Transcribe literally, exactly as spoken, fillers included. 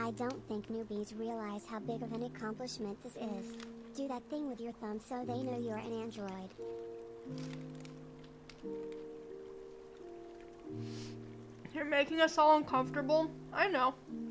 I don't think newbies realize how big of an accomplishment this is. Do that thing with your thumb so they know you're an android. You're making us all uncomfortable. I know.